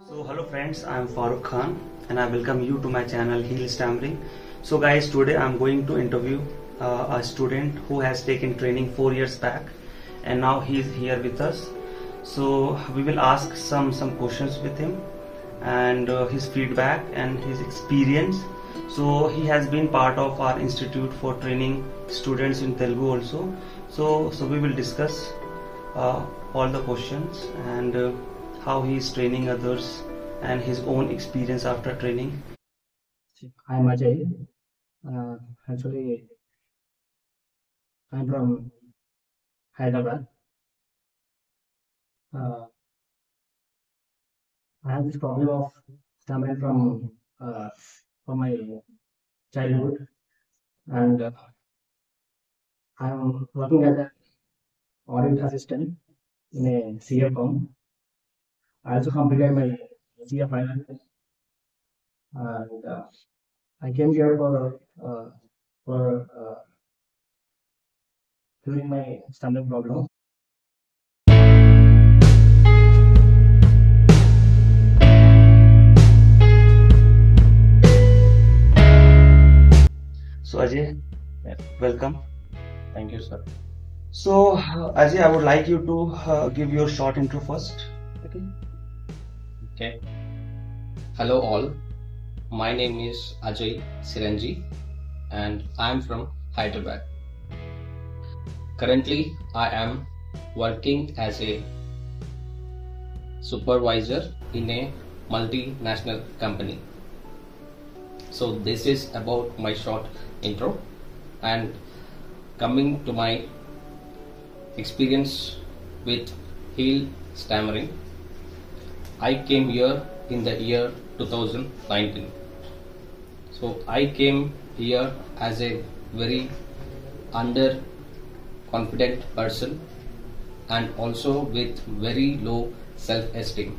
So hello friends, I am Farooq Khan and I welcome you to my channel Healstammering. So guys, today I am going to interview a student who has taken training 4 years back and now he is here with us. So we will ask some questions with him and his feedback and his experience. So he has been part of our institute for training students in Telegu also. So we will discuss all the questions and how he is training others and his own experience after training. I'm Ajay. Actually, I'm from Hyderabad. I have this problem of stammering from my childhood, and I'm working as an audit assistant in a CA firm. I also completed my CA final, and I came here for curing my stammering problem. So Ajay, welcome. Thank you, sir. So Ajay, I would like you to give your short intro first. Okay. Hello all. My name is Ajay Siranji and I am from Hyderabad. Currently, I am working as a supervisor in a multinational company. So this is about my short intro, and coming to my experience with Healstammering. I came here in the year 2019. So I came here as a very underconfident person and also with very low self-esteem.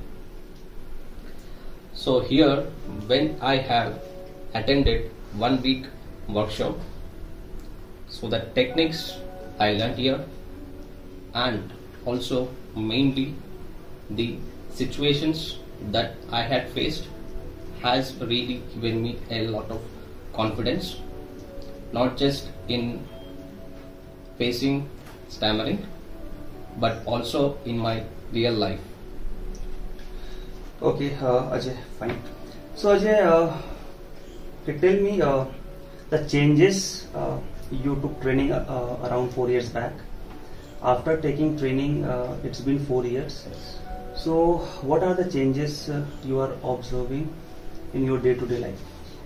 So here, when I have attended 1 week workshop, so the techniques I learned here and also mainly the situations that I had faced has really given me a lot of confidence, not just in facing stammering but also in my real life. Okay, Ajay, fine. So Ajay, tell me the changes you took training around 4 years back. After taking training, it's been 4 years. Yes. So what are the changes you are observing in your day-to-day life?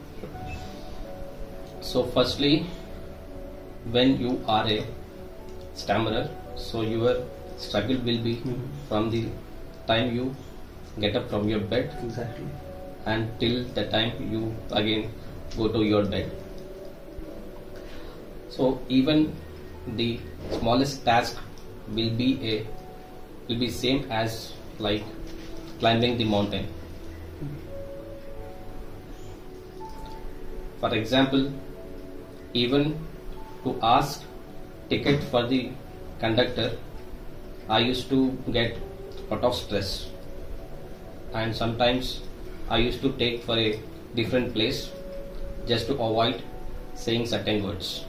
So firstly, when you are a stammerer, so your struggle will be from the time you get up from your bed Exactly. and till the time you again go to your bed. So even the smallest task will be same as like climbing the mountain. For example, even to ask ticket for the conductor, I used to get a lot of stress, and sometimes I used to take for a different place just to avoid saying certain words.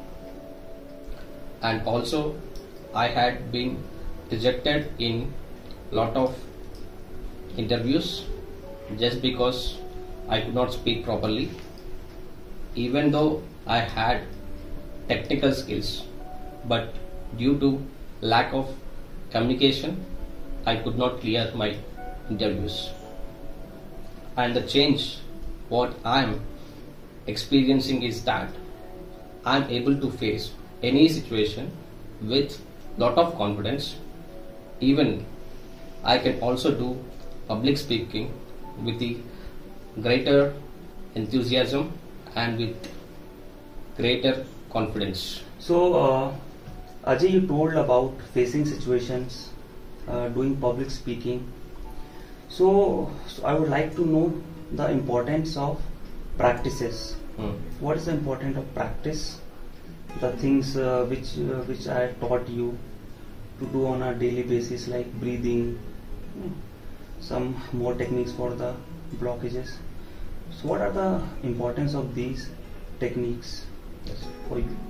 And also I had been rejected in lot of interviews just because I could not speak properly, even though I had technical skills, but due to lack of communication I could not clear my interviews. And the change what I am experiencing is that I am able to face any situation with lot of confidence. Even I can also do public speaking with the greater enthusiasm and with greater confidence. So Ajay, you told about facing situations, doing public speaking. So I would like to know the importance of practices. What is the importance of practice? The things which I taught you to do on a daily basis, like breathing, some more techniques for the blockages. So what are the importance of these techniques for you?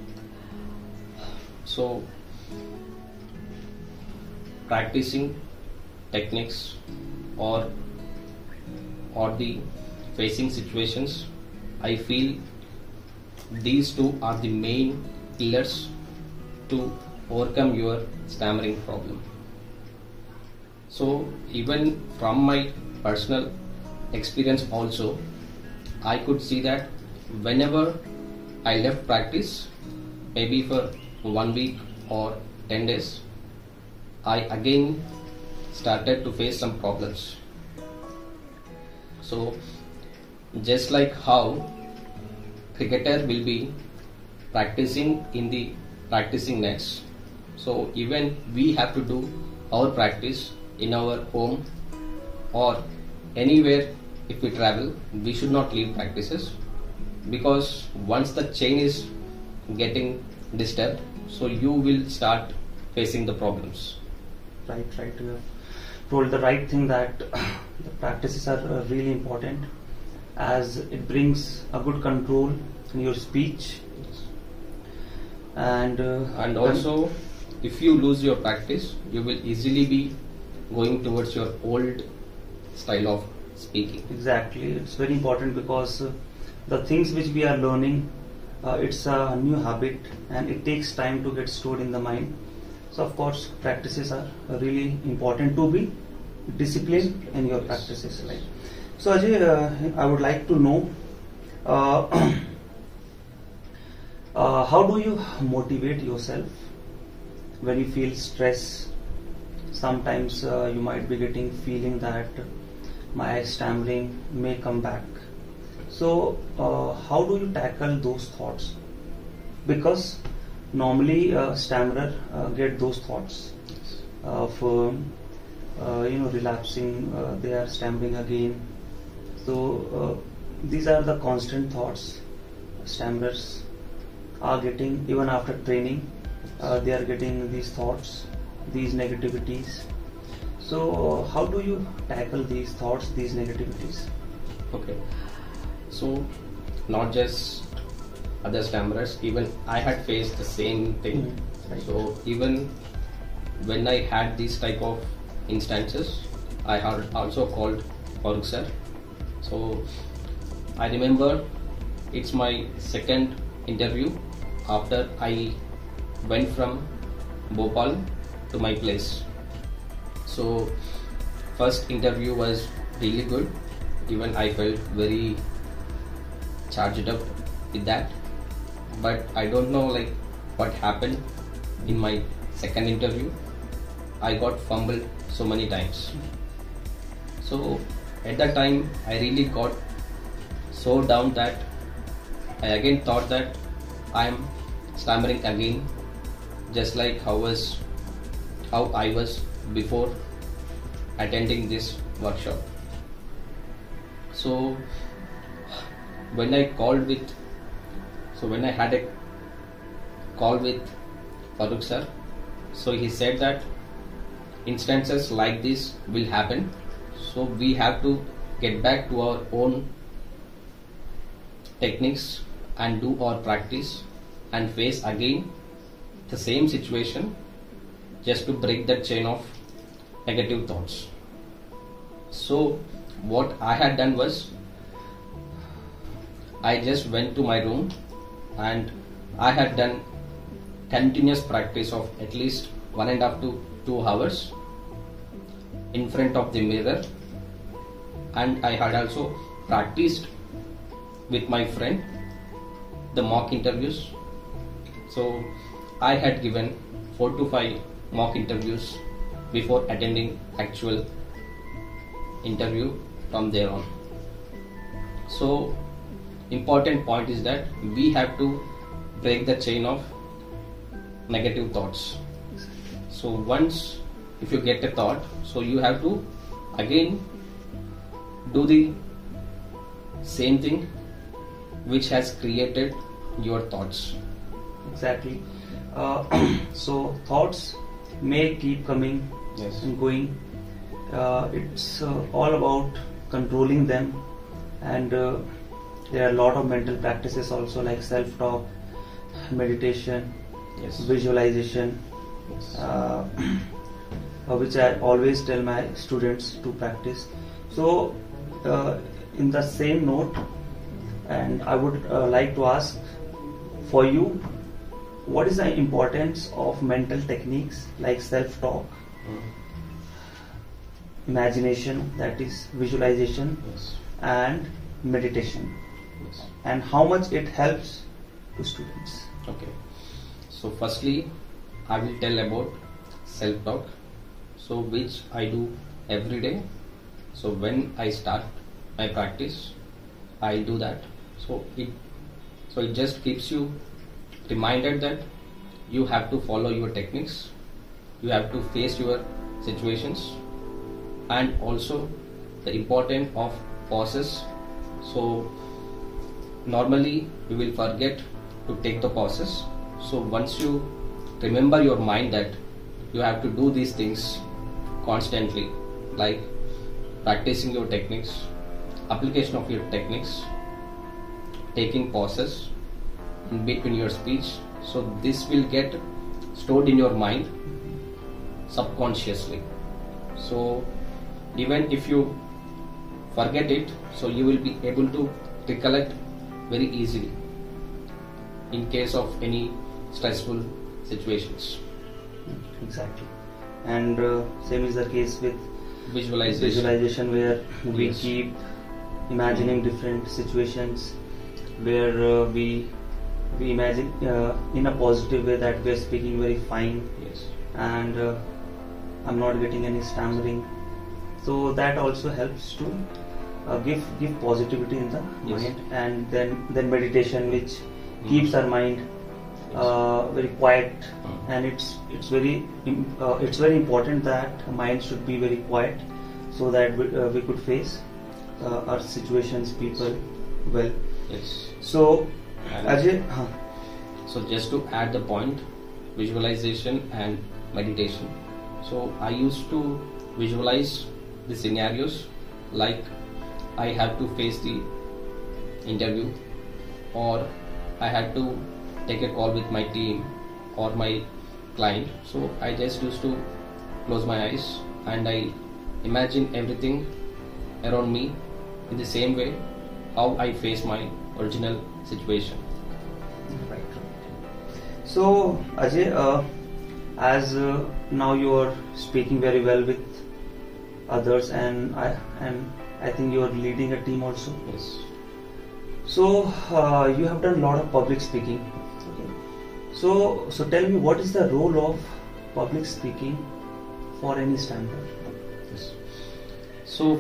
So practicing techniques or the facing situations, I feel these two are the main pillars to overcome your stammering problem. So even from my personal experience also, I could see that whenever I left practice, maybe for 1 week or 10 days, I again started to face some problems. So just like how cricketer will be practicing in the practicing nets, so even we have to do our practice in our home or anywhere. If we travel, we should not leave practices, because once the chain is getting disturbed, so you will start facing the problems. Right. You have told the right thing, that the practices are really important, as it brings a good control in your speech. And also, if you lose your practice, you will easily be going towards your old style of speaking. Exactly, it's very important, because the things which we are learning, it's a new habit and it takes time to get stored in the mind. So of course practices are really important to be disciplined in your practices. Right? So Ajay, I would like to know, how do you motivate yourself when you feel stress? Sometimes you might be getting feeling that my stammering may come back. So how do you tackle those thoughts? Because normally stammerer get those thoughts of relapsing, they are stammering again. So these are the constant thoughts stammerers are getting. Even after training, they are getting these thoughts, these negativities. So how do you tackle these thoughts, these negativities? Okay, so not just other stammerers, even I had faced the same thing. Right. So even when I had these type of instances, I had also called farooque sir. So I remember it's my second interview after I went from Bhopal to my place. So first interview was really good. Even I felt very charged up with that. But I don't know like what happened in my second interview. I got fumbled so many times. So at that time I really got so down that I again thought that I am stammering again, just like how I was before attending this workshop. So when I had a call with farooque sir, so he said that instances like this will happen, so we have to get back to our own techniques and do our practice and face again the same situation, just to break that chain of negative thoughts. So what I had done was, I just went to my room and I had done continuous practice of at least 1.5 to 2 hours in front of the mirror, and I had also practiced with my friend the mock interviews. So I had given 4 to 5 mock interviews before attending actual interview from there on. So important point is that we have to break the chain of negative thoughts. So once if you get a thought, so you have to again do the same thing which has created your thoughts. Exactly. So thoughts may keep coming Yes. and going, it's all about controlling them, and there are a lot of mental practices also, like self-talk, meditation, Yes. visualization, Yes. which I always tell my students to practice. So in the same note, and I would like to ask for you, what is the importance of mental techniques like self-talk, imagination, that is visualization, Yes. and meditation, Yes. and how much it helps to students? Okay. So firstly, I will tell about self-talk. So which I do every day. So when I start my practice, I do that. So it just keeps you reminded that you have to follow your techniques, you have to face your situations, and also the importance of pauses. So normally we will forget to take the pauses. So once you remember your mind that you have to do these things constantly, like practicing your techniques, application of your techniques, taking pauses in between your speech, so this will get stored in your mind subconsciously. So even if you forget it, so you will be able to recollect very easily in case of any stressful situations. Exactly. And same is the case with Visualization. where we Yes. keep imagining different situations where we imagine in a positive way that we are speaking very fine, Yes. and I'm not getting any stammering. So that also helps to give positivity in the Yes. mind, and then meditation, which keeps our mind very quiet, and it's very important that mind should be very quiet, so that we could face our situations, people well. Yes. So And Ajay, so just to add the point, visualization and meditation. So I used to visualize the scenarios, like I have to face the interview, or I had to take a call with my team or my client. So I just used to close my eyes and I imagine everything around me in the same way how I face my original situation. right. So Ajay, as now you are speaking very well with others, and I think you are leading a team also. Yes. So you have done a lot of public speaking. Okay. So tell me, what is the role of public speaking for any stammerer? Yes. So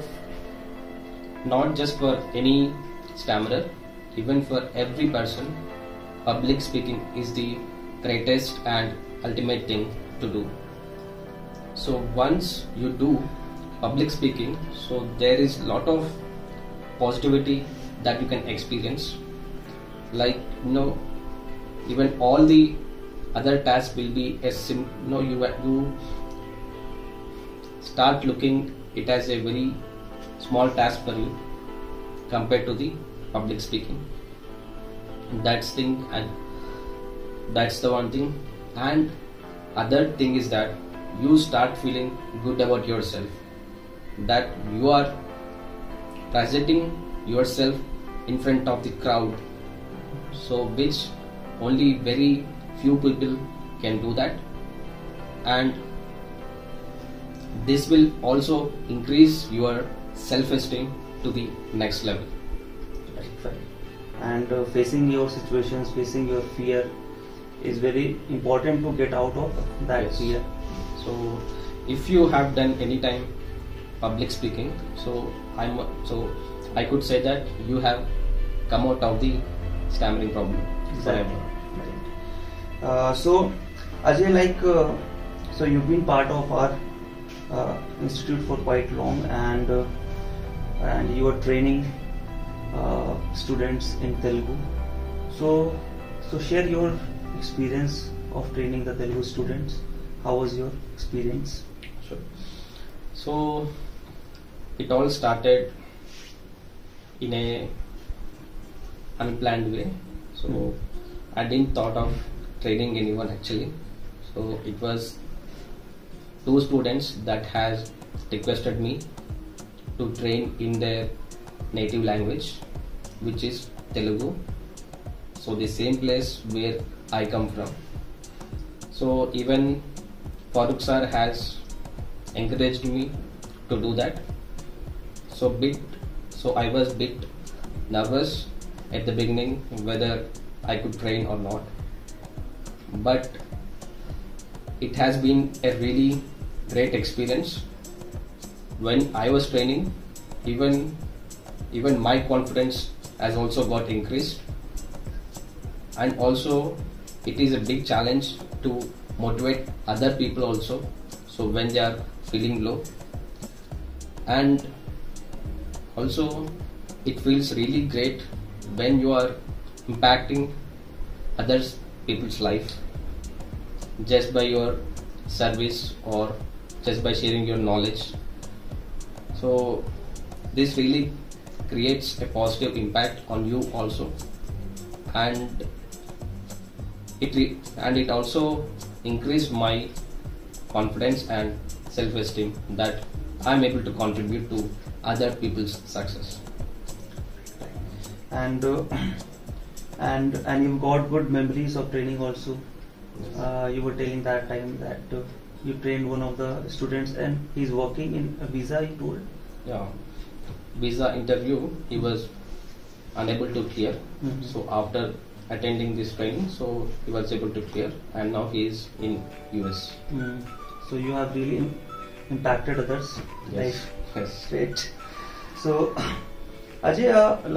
not just for any stammerer, even for every person, public speaking is the greatest and ultimate thing to do. So once you do public speaking, so there is lot of positivity that you can experience. Like even all the other tasks will be you start looking it as a very small task for you compared to the public speaking. That's thing, and that's the one thing. And other thing is that you start feeling good about yourself, that you are presenting yourself in front of the crowd, so which only very few people can do that. And this will also increase your self-esteem to the next level. Right. And facing your situations, facing your fear is very important to get out of that Yes. fear. So if you have done any time public speaking, so I could say that you have come out of the stammering problem forever. So Ajay, so you've been part of our institute for quite long, and you are training students in Telegu. So share your experience of training the Telegu students. How was your experience? Sure. So it all started in a unplanned way. So I didn't thought of training anyone actually. So it was two students that has requested me to train in their native language, which is Telegu. So the same place where I come from. So even Farooque sir has encouraged me to do that. So I was bit nervous at the beginning whether I could train or not. But it has been a really great experience. When I was training, even my confidence has also got increased, and also it is a big challenge to motivate other people also, so when they are feeling low, and also it feels really great when you are impacting others people's life just by your service or just by sharing your knowledge. So this really creates a positive impact on you also, and it also increased my confidence and self-esteem that I'm able to contribute to other people's success. And you've got good memories of training also. You were telling that time that you trained one of the students and he's working in a visa, you told? Yeah, visa interview he was unable to clear. So after attending this training, so he was able to clear, and now he is in US. So you have really impacted others. Yes. Right? Yes. Great. So Ajay,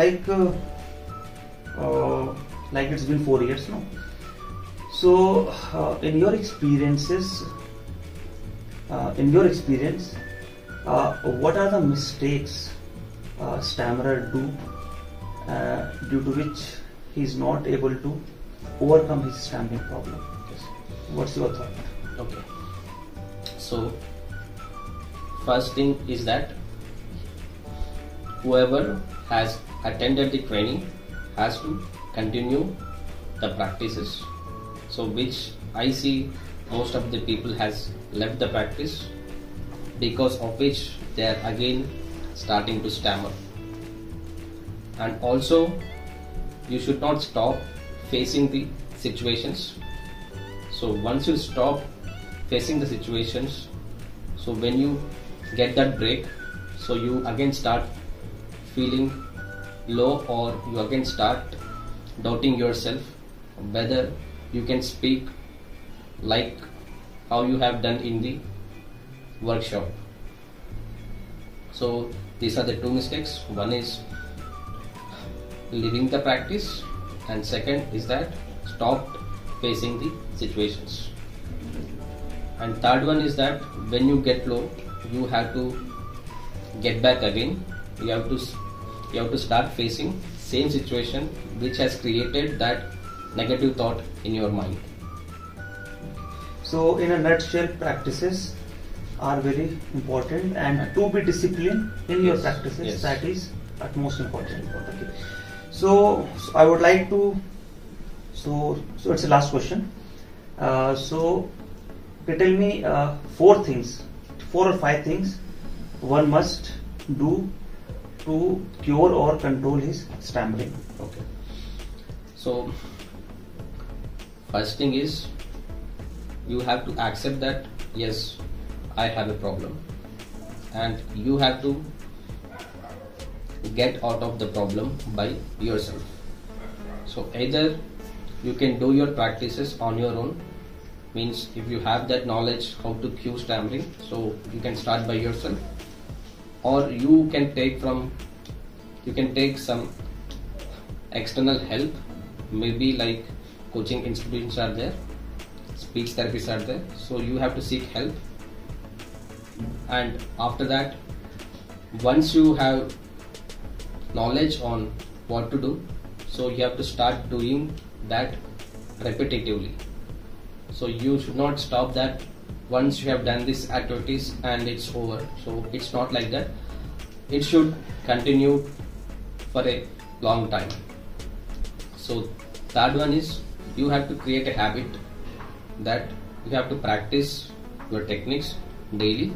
like it's been 4 years now. So in your experience, what are the mistakes stammerer do due to which he is not able to overcome his stammering problem? Yes. What's your thought? Okay. So first thing is that whoever has attended the training has to continue the practices. So which I see most of the people has left the practice, because of which they are again starting to stammer. And also you should not stop facing the situations. So once you stop facing the situations, so when you get that break, so you again start feeling low, or you again start doubting yourself whether you can speak like how you have done in the workshop. So these are the two mistakes. One is leaving the practice, and second is that stopped facing the situations. And third one is that when you get low, you have to get back again. You have to start facing same situation which has created that negative thought in your mind. So in a nutshell, practices are very important, and to be disciplined in your practices, Yes. that is at most important. Okay. So I would like to, so it's the last question. So tell me 4 or 5 things one must do to cure or control his stammering. Okay. So first thing is you have to accept that yes, I have a problem, and you have to get out of the problem by yourself. So either you can do your practices on your own, means if you have that knowledge how to cure stammering, so you can start by yourself, or you can take some external help, maybe like coaching institutions are there, speech therapists are there, so you have to seek help. And after that, once you have knowledge on what to do, so you have to start doing that repetitively. So you should not stop that once you have done these activities and it's over. So it's not like that. It should continue for a long time. So third one is you have to create a habit that you have to practice your techniques daily.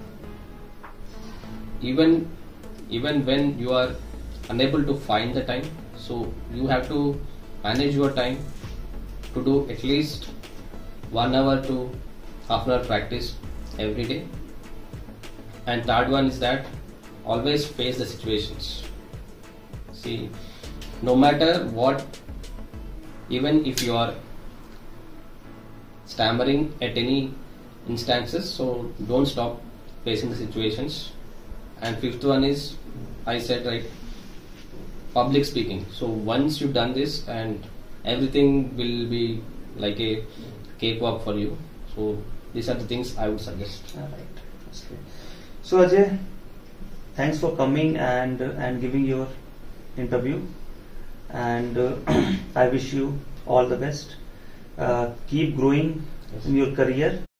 Even when you are unable to find the time, so you have to manage your time to do at least 1 hour to half an hour practice every day. And third one is that always face the situations. See, no matter what, even if you are stammering at any instances, so don't stop facing the situations. And fifth one is, I said right, public speaking. So once you've done this, and everything will be like a cakewalk for you. So these are the things I would suggest. All right. That's great. So Ajay, thanks for coming and giving your interview, and I wish you all the best. Keep growing in your career.